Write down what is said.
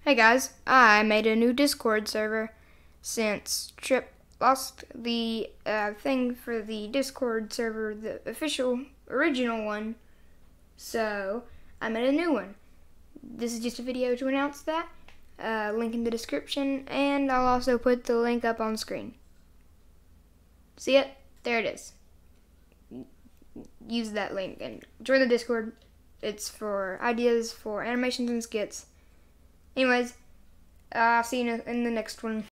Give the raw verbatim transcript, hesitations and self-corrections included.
Hey guys, I made a new Discord server since Trip lost the uh, thing for the Discord server, the official, original one. So I made a new one. This is just a video to announce that. Uh, link in the description, and I'll also put the link up on screen. See it? There it is. Use that link and join the Discord. It's for ideas for animations and skits. Anyways, I'll see you in the next one.